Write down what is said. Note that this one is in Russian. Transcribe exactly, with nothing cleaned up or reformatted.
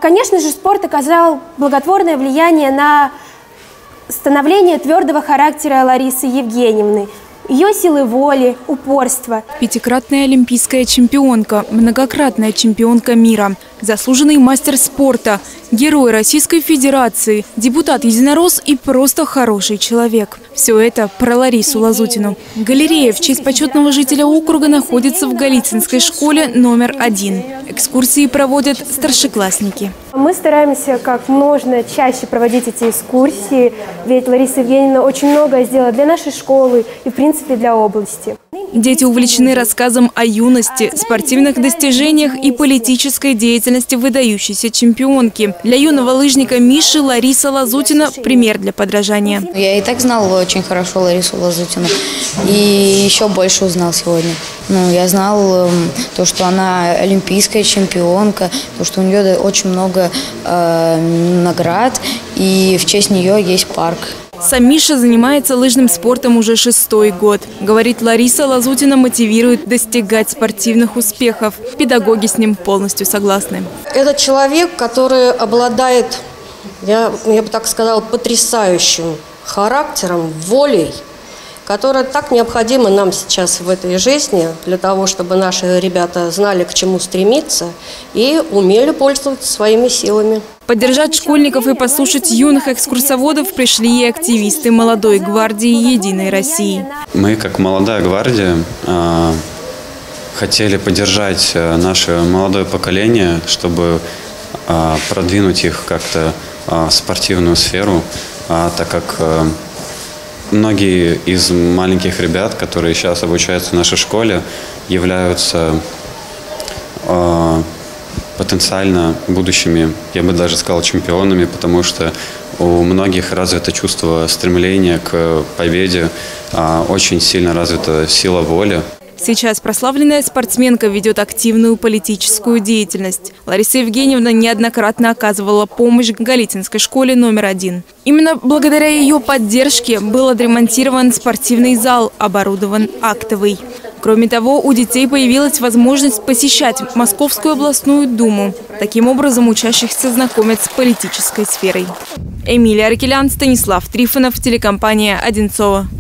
Конечно же, спорт оказал благотворное влияние на становление твердого характера Ларисы Евгеньевны, ее силы воли, упорства. Пятикратная олимпийская чемпионка, многократная чемпионка мира, заслуженный мастер спорта, герой Российской Федерации, депутат-единорос и просто хороший человек. Все это про Ларису Лазутину. Галерея в честь почетного жителя округа находится в Голицынской школе номер один. Экскурсии проводят старшеклассники. Мы стараемся как можно чаще проводить эти экскурсии, ведь Лариса Евгеньевна очень многое сделала для нашей школы и, в принципе, для области. Дети увлечены рассказом о юности, спортивных достижениях и политической деятельности выдающейся чемпионки. Для юного лыжника Миши Лариса Лазутина – пример для подражания. Я и так знала очень хорошо Ларису Лазутину, и еще больше узнал сегодня. Ну, я знал то, что она олимпийская чемпионка, то, что у нее очень много э, наград, и в честь нее есть парк. Сам Миша занимается лыжным спортом уже шестой год. Говорит, Лариса Лазутина мотивирует достигать спортивных успехов. Педагоги с ним полностью согласны. Это человек, который обладает, я, я бы так сказала, потрясающим характером, волей, которая так необходима нам сейчас в этой жизни, для того, чтобы наши ребята знали, к чему стремиться и умели пользоваться своими силами. Поддержать школьников и послушать юных экскурсоводов пришли и активисты молодой гвардии «Единой России». Мы, как молодая гвардия, хотели поддержать наше молодое поколение, чтобы продвинуть их как-то в спортивную сферу, так как многие из маленьких ребят, которые сейчас обучаются в нашей школе, являются потенциально будущими, я бы даже сказал, чемпионами, потому что у многих развито чувство стремления к победе, очень сильно развита сила воли. Сейчас прославленная спортсменка ведет активную политическую деятельность. Лариса Евгеньевна неоднократно оказывала помощь Голицынской школе номер один. Именно благодаря ее поддержке был отремонтирован спортивный зал, оборудован актовый. Кроме того, у детей появилась возможность посещать Московскую областную думу. Таким образом, учащихся знакомят с политической сферой. Эмилия Аркелян, Станислав Трифонов, телекомпания «Одинцово».